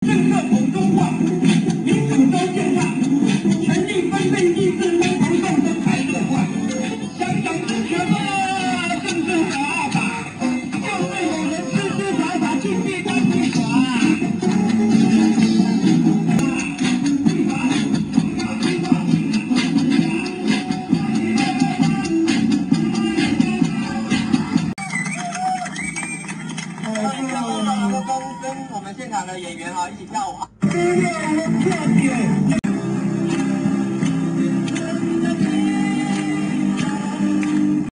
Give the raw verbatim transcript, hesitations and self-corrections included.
政策普通话，民主都变化，权力分配机制都不断的台策化。香港是什么？政治合法，就是有人吃吃耍耍，进地当地耍。 跟我们现场的演员啊一起跳舞啊！